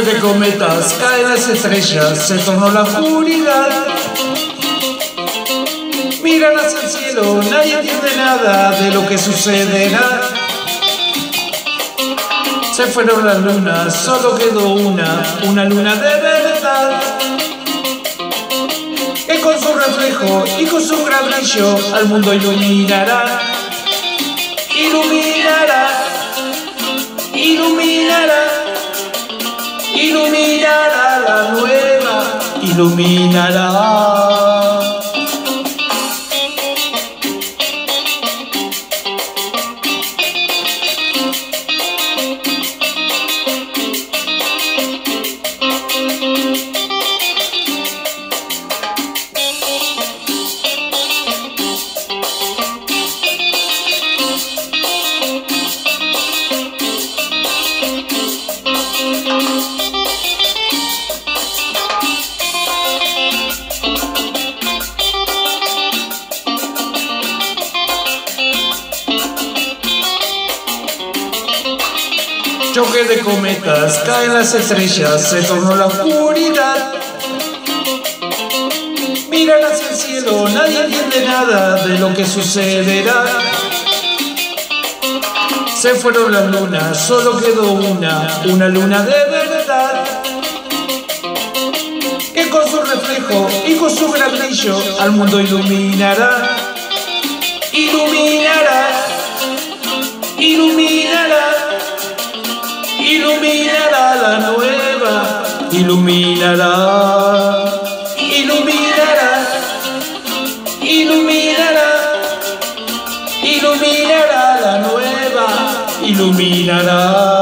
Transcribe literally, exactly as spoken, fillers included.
Choque de cometas, caen las estrellas, se tornó la oscuridad. Miran hacia el cielo, nadie entiende nada de lo que sucederá. Se fueron las lunas, solo quedó una, una luna de verdad, que con su reflejo y con su gran brillo al mundo iluminará. Iluminará, iluminará, iluminará la nueva, iluminará. Choque de cometas, caen las estrellas, se tornó la oscuridad. Miran hacia el cielo, nadie entiende nada de lo que sucederá. Se fueron las lunas, solo quedó una, una luna de verdad, que con su reflejo y con su gran brillo al mundo iluminará. Iluminará, iluminará, iluminará la nueva, iluminará, iluminará, iluminará, iluminará la nueva, iluminará.